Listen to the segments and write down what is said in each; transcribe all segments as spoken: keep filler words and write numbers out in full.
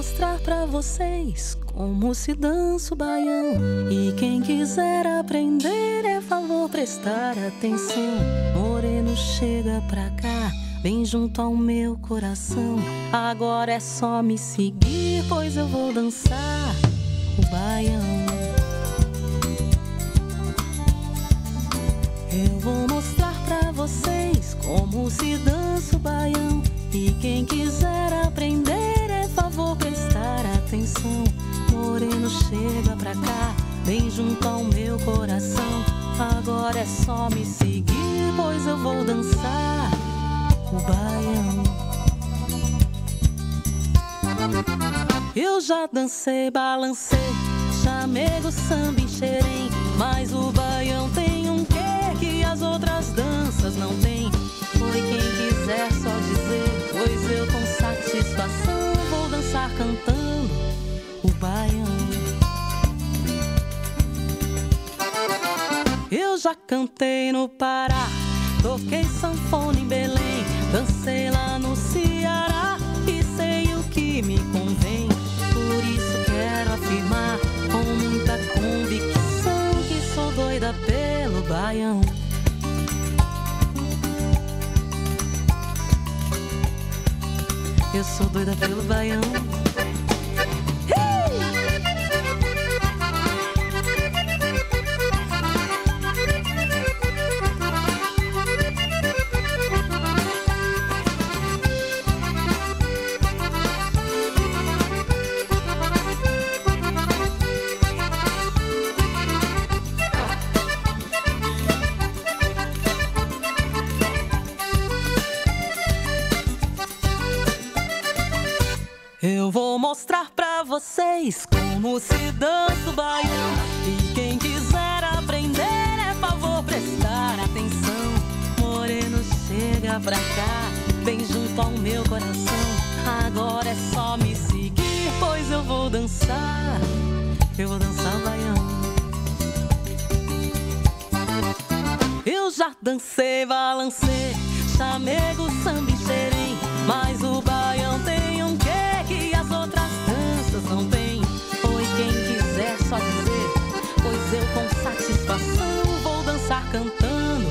mostrar pra vocês como se dança o baião. E quem quiser aprender é favor prestar atenção. Moreno, chega pra cá, vem junto ao meu coração. Agora é só me seguir, pois eu vou dançar o baião. Eu vou mostrar pra vocês como se dança o baião. E quem quiser aprender é favor prestar atenção. Moreno, chega pra cá, vem junto ao meu coração. Agora é só me seguir, pois eu vou dançar o baião. Eu já dancei, balancei, chamego, samba e xerém, mas o baião tem um quê que as outras danças não têm. Foi quem quiser só dizer, pois eu com satisfação vou dançar cantando o baião. Eu já cantei no Pará, toquei sanfona em Belém, dancei lá no Ceará e sei o que me convém. Por isso quero afirmar com muita convicção que sou doida pelo baião. Eu sou doida pelo baião. Eu vou mostrar pra vocês como se dança o baião. E quem quiser aprender é favor prestar atenção. Moreno, chega pra cá, vem junto ao meu coração. Agora é só me seguir, pois eu vou dançar. Eu vou dançar o baião. Eu já dancei, balancei, chamego, samba e xerém, mas o baião tem um quê que as outras danças não têm. Foi quem quiser só dizer, pois eu com satisfação vou dançar cantando.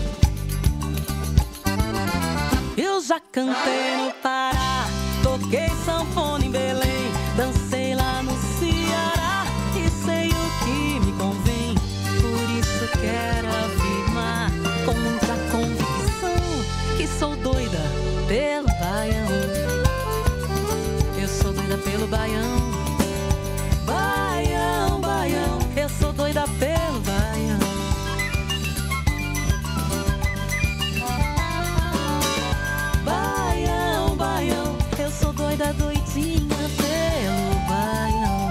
Eu já cantei no Pará, toquei sanfona em Belém, dancei lá no Ceará e sei o que me convém. Por isso quero afirmar com muita convicção que sou doida pelo baião. Eu sou doida pelo baião. Baião, baião, eu sou doida pelo baião. Baião, baião, eu sou doida, doidinha pelo baião.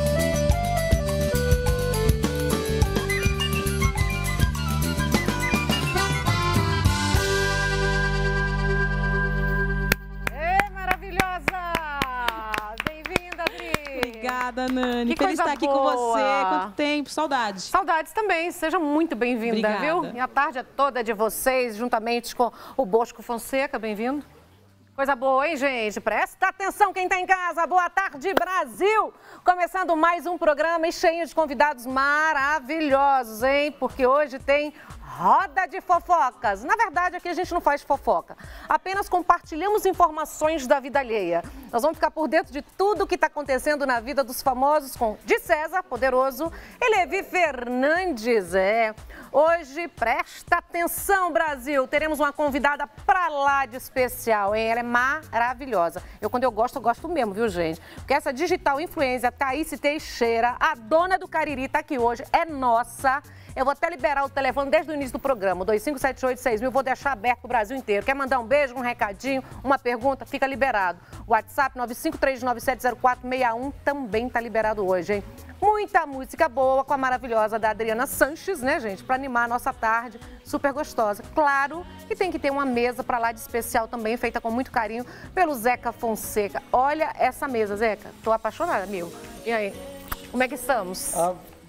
Obrigada, Nani. Que Feliz coisa estar aqui boa. com você. Quanto tempo, saudades. Saudades também. Seja muito bem-vinda, viu? E a tarde toda é de vocês, juntamente com o Bosco Fonseca. Bem-vindo. Coisa boa, hein, gente? Presta atenção quem está em casa. Boa tarde, Brasil! Começando mais um programa e cheio de convidados maravilhosos, hein? Porque hoje tem roda de fofocas. Na verdade, aqui a gente não faz fofoca. Apenas compartilhamos informações da vida alheia. Nós vamos ficar por dentro de tudo o que está acontecendo na vida dos famosos com Di César, poderoso, e Levi Fernandes. É. Hoje, presta atenção, Brasil. Teremos uma convidada pra lá de especial, hein? Ela é maravilhosa. Eu, quando eu gosto, eu gosto mesmo, viu, gente? Porque essa digital influencer, Thaís Teixeira, a dona do Cariri, tá aqui hoje, é nossa. Eu vou até liberar o telefone desde o início do programa, dois cinco sete oito seis mil, vou deixar aberto para o Brasil inteiro. Quer mandar um beijo, um recadinho, uma pergunta? Fica liberado. WhatsApp nove cinco três nove sete zero quatro seis um também está liberado hoje, hein? Muita música boa com a maravilhosa da Adriana Sanches, né, gente? Para animar a nossa tarde, super gostosa. Claro que tem que ter uma mesa para lá de especial também, feita com muito carinho pelo Zeca Fonseca. Olha essa mesa, Zeca. Tô apaixonada, meu. E aí? Como é que estamos? Ah,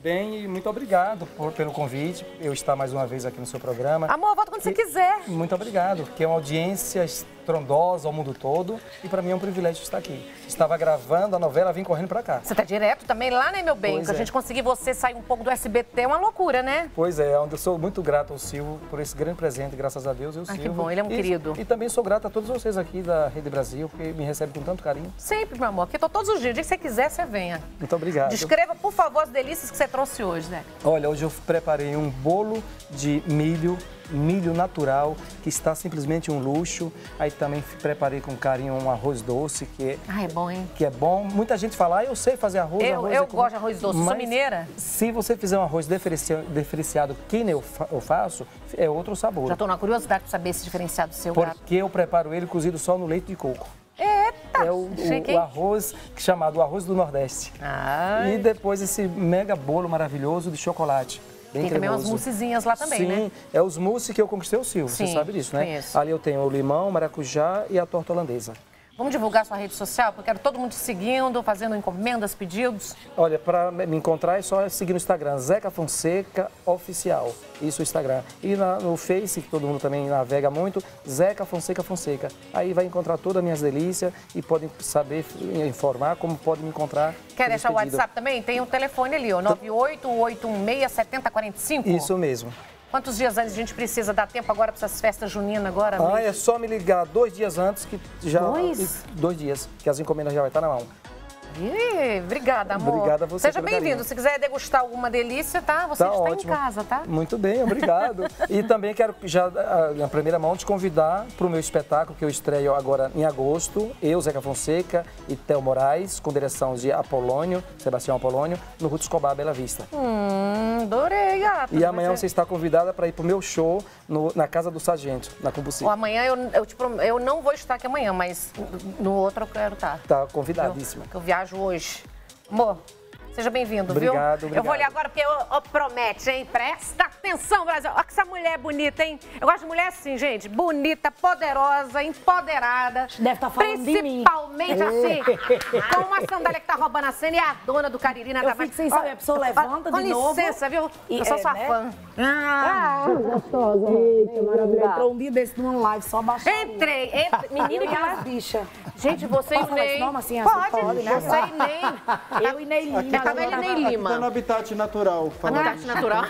Bem, e muito obrigado por, pelo convite, eu estar mais uma vez aqui no seu programa. Amor, volta quando e, você quiser. Muito obrigado, porque é uma audiência estrondosa ao mundo todo e para mim é um privilégio estar aqui. Estava gravando a novela, vim correndo para cá. Você tá direto também lá, né, meu bem? Pois pra é. gente conseguir você sair um pouco do S B T é uma loucura, né? Pois é, onde eu sou muito grato ao Silvio por esse grande presente, graças a Deus, eu ah, Silvio. Que bom, ele é um e, querido. E também sou grato a todos vocês aqui da Rede Brasil, porque me recebem com tanto carinho. Sempre, meu amor, aqui eu tô todos os dias, o dia que você quiser, você venha. Muito obrigado. Descreva, por favor, as delícias que você trouxe hoje, né? Olha, hoje eu preparei um bolo de milho, milho natural, que está simplesmente um luxo. Aí também preparei com carinho um arroz doce, que é, ah, é bom, hein? Que é bom. Muita gente fala, ah, eu sei fazer arroz. Eu, arroz eu é gosto de arroz doce, sou mineira. Se você fizer um arroz diferenciado, que nem eu, fa eu faço, é outro sabor. Já estou na curiosidade de saber esse diferenciado seu. Porque gato. eu preparo ele cozido só no leite de coco. Eita! É o, o, o arroz chamado arroz do Nordeste. Ai. E depois esse mega bolo maravilhoso de chocolate. Bem Tem cremoso. também umas moussezinhas lá também, Sim, né? Sim, é os mousses que eu conquistei o Silvio, Sim, você sabe disso, né? Conheço. Ali eu tenho o limão, o maracujá e a torta holandesa. Vamos divulgar sua rede social? Porque eu quero todo mundo te seguindo, fazendo encomendas, pedidos. Olha, para me encontrar é só seguir no Instagram, Zeca Fonseca Oficial. Isso, o Instagram. E na, no Face, que todo mundo também navega muito, Zeca Fonseca Fonseca. Aí vai encontrar todas as minhas delícias e podem saber informar como podem me encontrar. Quer deixar o WhatsApp também? Tem o um telefone ali, ó, nove oito oito um seis sete zero quatro cinco. Isso mesmo. Quantos dias antes a gente precisa dar tempo agora para essas festas juninas agora? Ah, mesmo? É só me ligar dois dias antes que já... Dois? Dois dias, que as encomendas já vai estar na mão. Ih, obrigada, amor. Obrigada a você. Seja bem-vindo. Se quiser degustar alguma delícia, tá? Você tá está ótimo. em casa, tá? Muito bem, obrigado. E também quero já, na primeira mão, te convidar para o meu espetáculo que eu estreio agora em agosto. Eu, Zeca Fonseca e Theo Moraes, com direção de Apolônio, Sebastião Apolônio, no Ruth Escobar, Bela Vista. Hum, adorei, gata. E amanhã você está convidada para ir para o meu show no, na Casa do Sargento, na Combuci. Amanhã eu, eu, te prom... eu não vou estar aqui amanhã, mas no outro eu quero estar. Tá convidadíssima. Eu, eu viajo hoje. Amor, seja bem-vindo, viu? Obrigado, obrigado. Eu vou olhar agora porque eu, eu promete, hein? Presta atenção, Brasil. Olha que essa mulher é bonita, hein? Eu gosto de mulher assim, gente. Bonita, poderosa, empoderada. Deve estar falando de mim. Principalmente assim, com uma sandália que tá roubando a cena e a dona do Caririna. Eu fico sem saber, a pessoa levanta de novo. Com licença, viu? Eu sou sua fã. Ah, gostosa. Eita, maravilhosa. Entrou um dia desse numa live, só baixou. Entrei. Entre... Menina que as bichas. Gente, você e o Ney. Nome, assim, assim, pode, pode, né? Você e Ney. Eu e Ney Lima. Tava ele e Ney Lima. Tá no habitat natural. Habitat natural.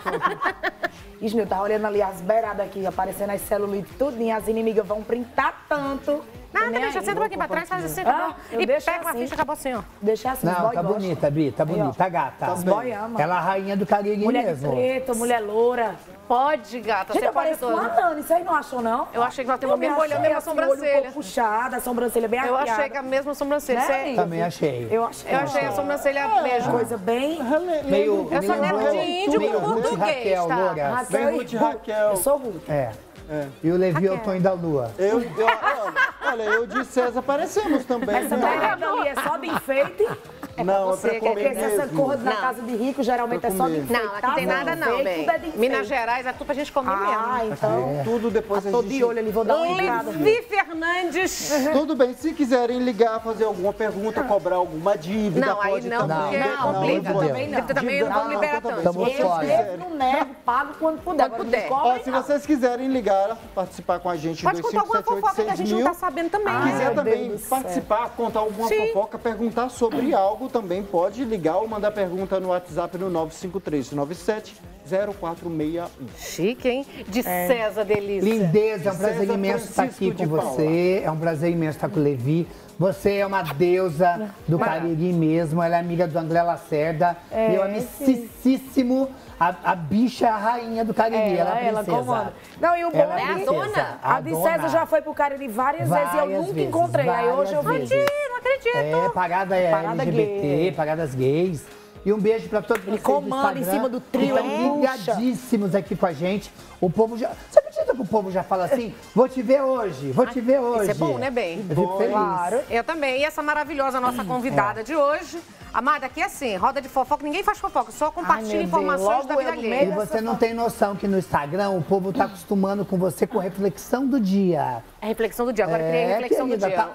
Ixi, meu, tá olhando ali as beiradas aqui, aparecendo as celulites, tudinho. As inimigas vão printar tanto. Nada, deixa, senta um pouquinho pra trás, faz assim, tá bom? E pega uma ficha, acabou assim, ó. Deixa assim, não, tá bonita, Bi, tá bonita, tá gata. Os boy amam. Ela é a rainha do Cariri mulher mesmo. Mulher preta, mulher loura. Pode, gata, gente, você eu pode pareço uma Nani, isso aí não achou, não? Eu achei que nós temos mesmo olhando a mesma sobrancelha. Olho um pouco puxada, a sobrancelha bem Eu afiada. achei que a mesma sobrancelha. Né? Você... Também achei. Eu achei. Eu achei a sobrancelha mesmo. Coisa bem... Meio, eu sou neto de índio meio com português, Raquel, tá? Loura. Raquel Ruth Raquel. Eu sou Ruth. É. É. E o Levi é o Tonho da Lua. Eu, eu, olha, olha, eu de César parecemos também. Essa né? beirada ali é só de enfeite. É não, você, é pra comer Porque se essa corra na casa de rico, geralmente é só de enfeite. Não, aqui tem nada não, bem. É Minas Gerais é tudo pra gente comer ah, mesmo. então... É. Tudo depois a Tô gente... de olho ali, vou dar uma entrada. Levi Fernandes. Tudo bem, se quiserem ligar, fazer alguma pergunta, cobrar alguma dívida, não, pode aí não, também. Não, não, complica. Também não. Também não vamos liberar também. Eu não nego, pago quando puder. Quando puder. Ó, se vocês quiserem ligar, participar com a gente, pode contar alguma fofoca que a gente não tá sabendo também. Se quiser também participar, contar alguma Sim. fofoca, perguntar sobre algo, também pode ligar ou mandar pergunta no WhatsApp no nove cinco três nove sete zero quatro seis um. Chique, hein? De é. César Delícia. Lindeza, é um prazer César imenso estar aqui com Paula. você. É um prazer imenso estar com o Levi. Você é uma deusa do Cariri mesmo. Ela é amiga do André Lacerda. É, meu amicíssimo. A, a bicha é a rainha do Cariri. Ela, ela é a princesa. Não, e o bom ela é a a dona. A, a de César já foi pro Cariri várias, várias vezes e eu nunca vezes, encontrei. Aí hoje eu vi. vezes. Não acredito. É, parada é Parada L G B T, gay. paradas gays. E um beijo pra todos vocês. Ele comanda em cima do trio, Estão ele puxa. ligadíssimos aqui com a gente. O povo já... Você acredita que o povo já fala assim? Vou te ver hoje, vou te ver hoje. Isso é bom, né, bem? Eu fico feliz. Claro. Eu também. E essa maravilhosa nossa convidada É. de hoje. Amada, aqui é assim, roda de fofoca, ninguém faz fofoca, só compartilha Ai, informações da vida eu no alheia. E você não tem noção que no Instagram o povo tá acostumando com você com reflexão do dia. É reflexão do dia, agora É, criei a reflexão querida, do dia. tá-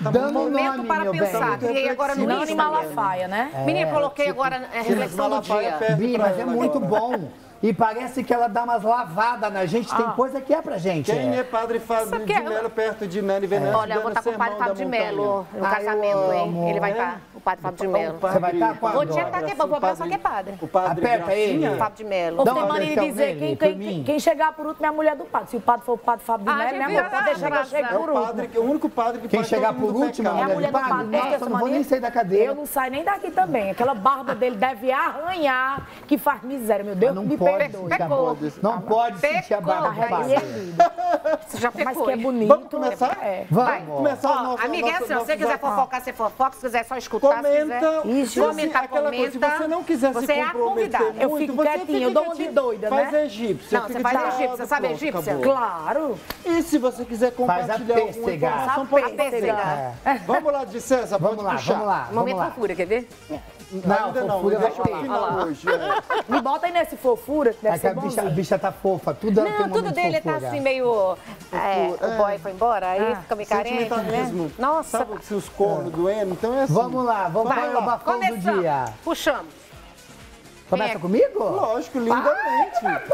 Tá dando o Momento nome, para meu pensar. bem. Criei agora no Sinônimo Instagram. Malafaia, né? Menina, coloquei agora a reflexão do Malafaia dia. perde Bi, pra mas é ela muito agora. bom. E parece que ela dá umas lavadas na gente. Tem coisa que é pra gente. Quem é. é Padre Fábio Sabe de que é- Melo perto de Nani Venâncio? Olha, eu vou estar com o Padre Fábio de Melo no Ah, casamento, eu hein? amo. Ele vai É? estar, o Padre Fábio de Melo. Você vai estar com a Vou tinha que estar aqui, vou ver só que é padre. O padre Aperta ele. Gracinha? Fábio de Melo. Você Dá tem uma mania de atenção dizer nele, quem, por quem, mim. quem, quem chegar por último é a mulher do padre. Se o padre for o padre Fábio de Ah, Melo, que minha amor, viagem, pode deixar que eu chego razão. É por o último. padre, que- o único padre que Quem faz chegar todo por mundo último, pecar. É a mulher mulher de do padre. padre. Tem Nossa, essa eu não vou mania? nem sair da cadeira. Eu não saio nem daqui também. Aquela barba dele deve arranhar, que faz miséria. Meu Deus, Não me pode, perdoe. ficar- Pecou. não pode sentir a barba do Pecou. Ele é padre. lindo. Você já Mas pecou, que é hein? bonito. Vamos começar? É. Vamos. Começar Ó, o nosso... amiga, é nosso- assim, ó, se você nosso- quiser fofocar, você fofoca. Se quiser só escutar, se Comenta, quiser Ixi, comentar, aquela comenta. coisa, se você não quiser Você se é a comprometer convidada. muito, Eu fico você quietinha, fica eu dou uma de quietinha. doida, Faz né? egípcia. Não, você fica faz de egípcia, lado, sabe pronto, egípcia? acabou. Claro. E se você quiser Faz a compartilhar alguma pêssega. informação, A pode pêssega. É. Vamos lá, de César, Vamos pode lá, puxar. vamos lá, vamos Momento lá. fofura, quer ver? Não, Ainda não, fofura deixa vai pro ter. final hoje. é. Me bota aí nesse fofura, que deve É que a ser bicha, a bonzinho. bicha tá fofa, tudo ela tem Não, um tudo momento dele tá fofura. assim meio... É, o boy foi embora, aí Ah, fica meio carente, né? Sentimentalismo. Nossa. Sabe se os cornos doendo? Então é assim. Vamos lá, vamos Vai, para o bafão do começamos. dia. Puxamos. Começa Quem é? comigo? Lógico, lindamente.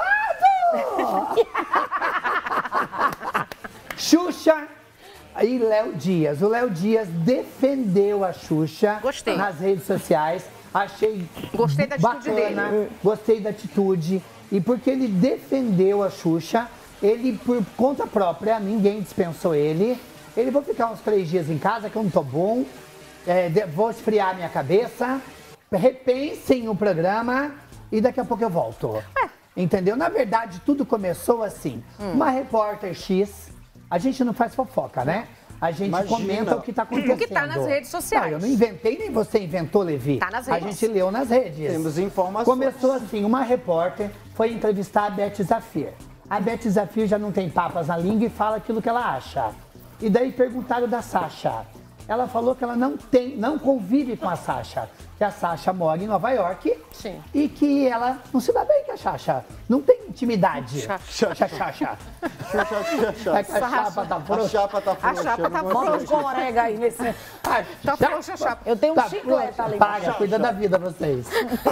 Xuxa e Léo Dias. O Léo Dias defendeu a Xuxa Gostei. nas redes sociais. Achei Gostei da atitude bacana, dele. Gostei da atitude. E porque ele defendeu a Xuxa, ele, por conta própria, ninguém dispensou ele. Ele, vou ficar uns três dias em casa, que eu não tô bom. É, de- vou esfriar minha cabeça. Repensem o programa e daqui a pouco eu volto. Entendeu? Na verdade, tudo começou assim. Uma repórter X, a gente não faz fofoca, né? A gente Imagina. comenta o que tá acontecendo. O que tá nas redes sociais. Não, eu não inventei, nem você inventou, Levi. Tá nas A redes. gente leu nas redes. Temos informações. Começou assim, uma repórter foi entrevistar a Beth Zafir. A Beth Zafir já não tem papas na língua e fala aquilo que ela acha. E daí perguntaram da Sasha. Ela falou que ela não tem, não convive com a Sasha. Que a Sasha mora em Nova York. Sim. E que ela não se dá bem com a Sasha. Não tem intimidade. Sasha. Sasha, Sasha. Chá, chá, chá, chá. É que a chapa tá A frouxa. chapa tá frouxa. chapa tá não vou Bota fazer. um corega aí nesse... Ah, Tá frouxa a chapa. Eu tenho um Tá chiclete frouxa. ali. Paga, cuida da vida vocês.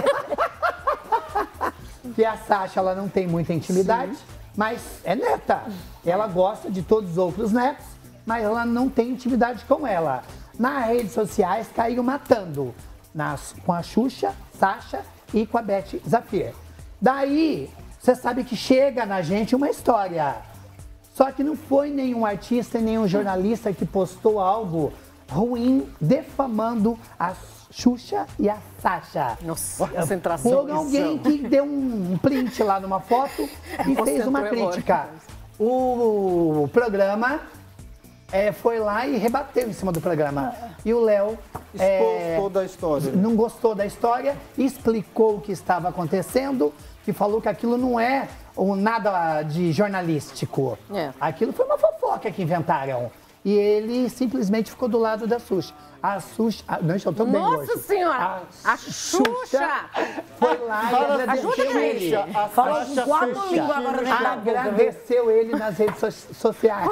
Que a Sasha, ela não tem muita intimidade, mas é neta. Ela gosta de todos os outros netos, mas ela não tem intimidade com ela. Nas redes sociais, caiu matando nas, com a Xuxa, Sasha e com a Beth Zafir. Daí, você sabe que chega na gente uma história. Só que não foi nenhum artista, nenhum jornalista que postou algo ruim, defamando a Xuxa e a Sasha. Nossa, concentração. Foi alguém que deu um print lá numa foto e fez uma Concentrou crítica. O programa é, foi lá e rebateu em cima do programa. E o Léo Expôs é, toda a história. não gostou da história, explicou o que estava acontecendo, que falou que aquilo não é um nada de jornalístico. É. Aquilo foi uma fofoca que inventaram. E ele simplesmente ficou do lado da Xuxa. A Xuxa... ah, não, eu tô bem Nossa hoje. Senhora! A Xuxa! foi lá e Fala agradeceu ajuda ele. Xuxa, a Falou Sasha com quatro fez línguas xixi agora no dentro chão. da boca. Agradeceu ele nas redes so- sociais.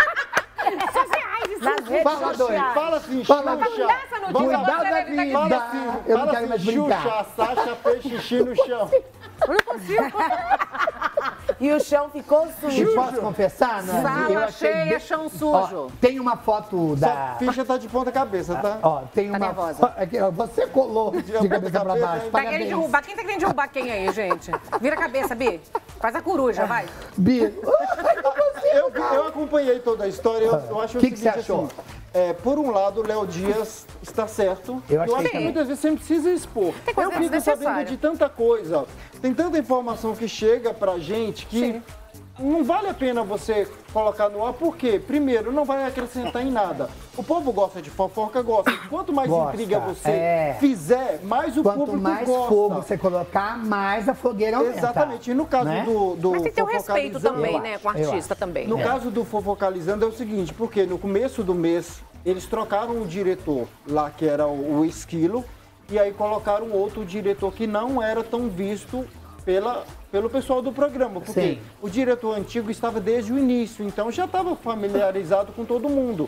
Nas redes Fala, doido. sociais. Fala assim, Fala, Xuxa. dá essa notícia, Vamos lá. Cuidado da você deve vida. Fala assim, Eu não fala quero mais assim, brincar. Xuxa, a Sasha fez xixi no chão. Eu não consigo. E o chão ficou E sujo. posso confessar, Nani? Sala Eu achei cheia, bem- chão Ó, sujo. tem uma foto da... Sua ficha tá de ponta cabeça, tá? Ó, tem uma... nervosa. fo- aqui, ó, você colou de cabeça pra baixo. Tá querendo Parabéns. derrubar. Quem tá querendo derrubar quem aí, gente? Vira a cabeça, Bi. Faz a coruja, vai. Bi, ai, não consigo, Eu, cara. eu acompanhei toda a história, eu, eu acho Que o que seguinte, você achou? assim, é, por um lado, o Léo Dias está certo. Eu achei acho que também. muitas vezes você não precisa expor. Tem coisa eu fico desnecessária. sabendo de tanta coisa, tem tanta informação que chega pra gente que Sim. não vale a pena você colocar no ar, porque, primeiro, não vai acrescentar em nada. O povo gosta de fofoca, gosta. Quanto mais Gosta, intriga você é. fizer, mais o Quanto público mais gosta. fogo você colocar, mais a fogueira aumenta. Exatamente. E no caso né? do, do Mas tem que ter um respeito Fofocalizando- também, Eu né? acho, Com o eu artista acho. também. No É. caso do Fofocalizando é o seguinte, porque no começo do mês eles trocaram o diretor lá, que era o, o Esquilo, e aí colocaram outro diretor que não era tão visto pela, pelo pessoal do programa, porque Sim. o diretor antigo estava desde o início, então já estava familiarizado com todo mundo.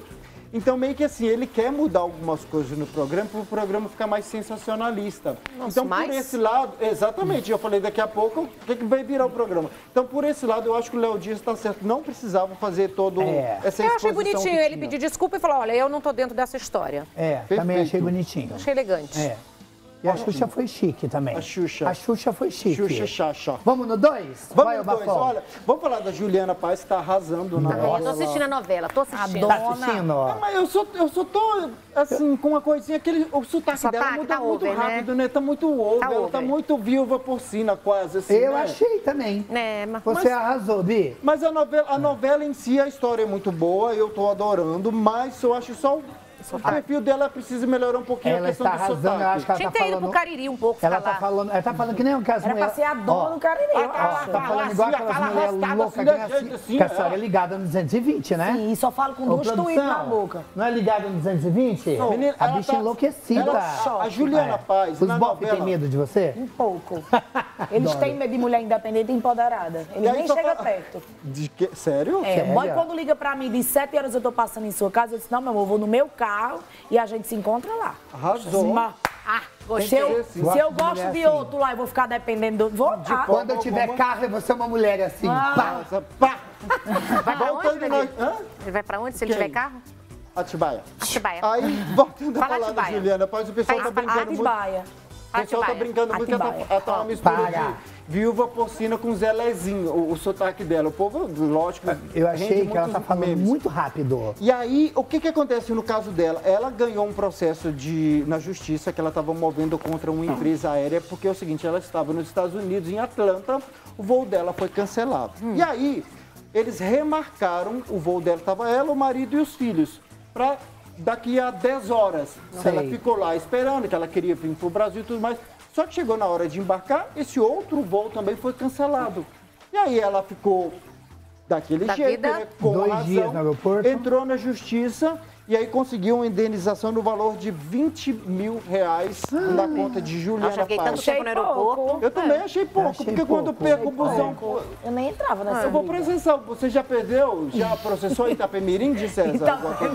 Então, meio que assim, ele quer mudar algumas coisas no programa para o programa ficar mais sensacionalista. Nossa, então, mais? por esse lado, exatamente, eu falei daqui a pouco o que, que vai virar o programa. Então, por esse lado, eu acho que o Léo Dias está certo. Não precisava fazer todo É. essa Eu exposição. achei bonitinho que ele tinha. pedir desculpa e falar, olha, eu não tô dentro dessa história. É, também Perfeito. achei bonitinho. Achei elegante. É. E a Xuxa foi chique também. A Xuxa. A Xuxa foi chique. Xuxa Chacha. Vamos no dois? Vamos Vai, no ô, dois. Bafão. Olha, vamos falar da Juliana Paz, que está arrasando na Ah, eu tô novela. assistindo a novela, tô assistindo. Tá assistindo, ó. Ah, mas eu sou, eu sou tão, assim, com uma coisinha, aquele, o sotaque, Sotaque dela muda tá muito over, né? rápido, né? Tá muito over, Tá ela over. tá muito viúva porcina, quase, assim, Eu né? achei também. É, mas... Você arrasou, Bi. Mas a novela, a novela em si, a história é muito boa, eu tô adorando, mas eu acho só o, o perfil dela precisa melhorar um pouquinho Ela a questão está do arrasando, sotaque. eu acho que ela Tinha tá que ter ido falando... pro Cariri um pouco, Ela ficar tá lá. falando, ela tá falando que nem aquelas Era pra mulheres... ser a dona Ó, do Cariri. Ah, eu tá, acho. tá falando assim, igual ó, aquelas fala mulheres arrastada, loucas, assim, que, de jeito assim, que a é. senhora é ligada no duzentos e vinte, né? Sim, e só falo com Ô, dois tweets na boca. não é ligada no duzentos e vinte? Menina, A ela bicha tá- enlouquecida. ela- a Juliana É. Paz, Os na bofs novela- têm medo de você? Um pouco. Eles têm medo de mulher independente e empoderada. E Eles aí nem só chegam fa- perto. De que, sério? É, Sério? boy quando liga pra mim, diz sete horas eu tô passando em sua casa, eu disse, não, meu amor, eu vou no meu carro e a gente se encontra lá. Arrasou. Mas, Ah, se gostei. eu, assim. se Gosto eu de gosto mulher de assim. outro lá e vou ficar dependendo do... Vou lá. Quando eu tiver carro, eu vou ser uma mulher assim. Ah. pá. Nossa, pá! Vai pra onde, Voltando Davi? na... Hã? Ele vai pra onde, se ele Quem? tiver carro? Atibaia. Atibaia. Aí, voltando a Fala falar da Atibaia. Juliana Paz, o pessoal Faz- tá brincando muito. Atibaia. O pessoal tá Atibaia. brincando muito que ela tá, Atibaia. ela tá uma mistura Para. de viúva porcina com Zé Lezinho, o, o sotaque dela. O povo, lógico, Eu rende achei que ela muitos tá falando memes. muito rápido. E aí, o que que acontece no caso dela? Ela ganhou um processo de, na justiça que ela estava movendo contra uma empresa aérea, porque é o seguinte, ela estava nos Estados Unidos, em Atlanta, o voo dela foi cancelado. E aí, eles remarcaram, o voo dela estava ela, o marido e os filhos, para daqui a dez horas. Sei. Ela ficou lá esperando, que ela queria vir para o Brasil e tudo mais. Só que chegou na hora de embarcar, esse outro voo também foi cancelado. E aí ela ficou daquele Da jeito, vida. né, com Dois razão, dias no aeroporto. entrou na justiça e aí conseguiu uma indenização no valor de vinte mil reais na conta de Eu Juliana já fiquei tanto Paz. tempo no aeroporto. Eu também achei pouco, achei porque quando eu pouco. perco o busão... pô, Eu nem entrava nessa eu vou briga. processar. Você já perdeu? Já processou Itapemirim, de César? Alguma coisa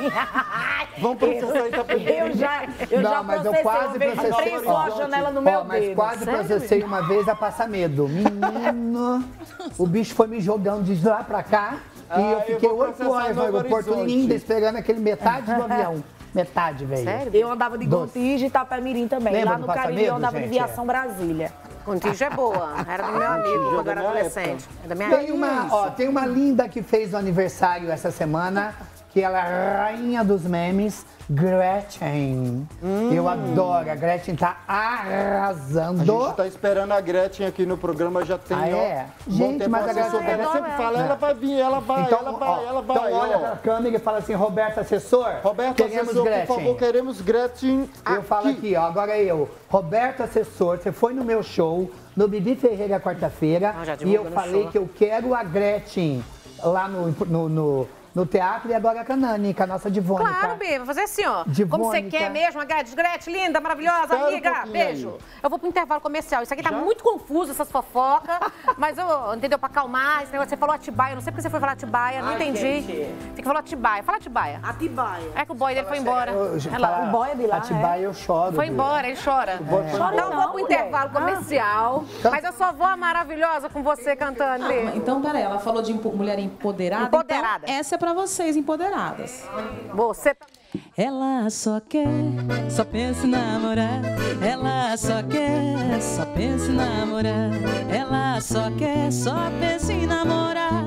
assim? Vamos processar Itapemirim. Eu já, eu Não, já mas eu processei quase uma vez, processei. prensou a Ó, janela no meu Ó, mas dedo. quase Sério? processei uma vez a passar medo. Menino, o bicho foi me jogando de lá pra cá. Ah, e eu eu fiquei vou oito processar horas no Novo aeroporto Horizonte. linda, esperando aquele metade do avião. Metade, velho. Sério? Eu andava de Doce. Gontijo e Itapemirim também. Lembra Lá do no Passa Cariri eu Medo, andava de gente? Viação Brasília. Contígio é boa. Era do meu amigo Contígio é quando da eu era minha adolescente. É da minha Tem época. uma, ó, tem uma linda que fez o aniversário essa semana, que ela é a rainha dos memes, Gretchen. Eu adoro, a Gretchen tá A arrasando. gente tá esperando a Gretchen aqui no programa, já tem, Ah, é? ó, Gente, bom tempo mas a assessor Gretchen- dela sempre fala, É. ela vai vir, ela vai, Então, ela vai, ó, ela vai. então olha ó. pra câmera e fala assim, Roberto Assessor, Roberto, queremos assessor, Gretchen. por favor, queremos Gretchen Eu falo aqui, ó, agora eu, Roberto Assessor, você foi no meu show, no Bibi Ferreira quarta-feira, Ah, já e divulga eu no falei show. que eu quero a Gretchen lá no, no, no, no teatro e agora com a Nani, com a nossa divônica. Claro, Bê, vou fazer assim, ó. Divônica. Como você quer mesmo, a Gretchen, Gretchen, linda, maravilhosa, Espera um amiga, pouquinho beijo. aí. Eu vou pro intervalo comercial. Isso aqui tá Já? muito confuso, essas fofocas, mas eu, entendeu, pra acalmar, esse negócio, você falou Atibaia, eu não sei porque você foi falar Atibaia, não Ai, entendi. gente. Você que falou Atibaia, fala Atibaia. Atibaia. É que o boy dele foi embora. Eu- Olha fala, lá. o boy é de lá, Atibaia, eu choro. Foi Bia. embora, ele chora. foi Então eu embora. vou pro Não, intervalo mulher. comercial, mas eu só vou a maravilhosa com você cantando, Bê. Então, peraí, ela falou de empo- mulher empoderada. Empoderada. Então, essa é pra vocês, empoderadas. Você tá... Ela só quer, só pensa em namorar. Ela só quer, só pensa em namorar. Ela só quer, só pensa em namorar.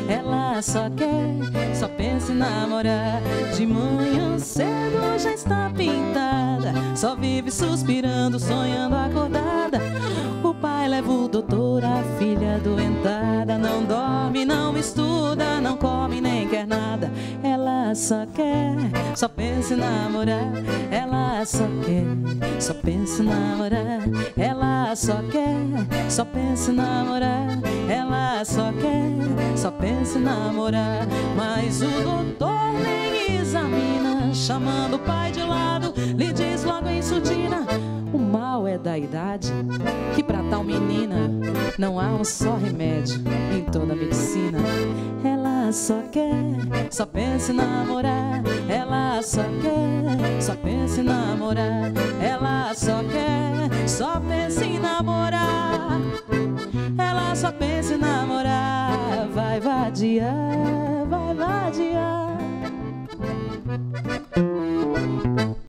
Ela só quer, só pensa em namorar. De manhã cedo já está pintada, só vive suspirando, sonhando acordada. O pai leva o doutor, a filha doentada. Não dorme, não estuda, não come nem quer nada. Ela só quer, só pensa em namorar. Ela só quer, só pensa em namorar. Ela só quer, só pensa em namorar. Ela só quer, só pensa em namorar. Mas o doutor nem examina, chamando o pai de lado, lhe diz logo em surdina: o mal é da idade, que pra tal menina não há um só remédio em toda a medicina. Ela Ela só quer, só pensa em namorar. Ela só quer, só pensa em namorar. Ela só quer, só pensa em namorar. Ela só pensa em namorar. Vai vadiar, vai vadiar.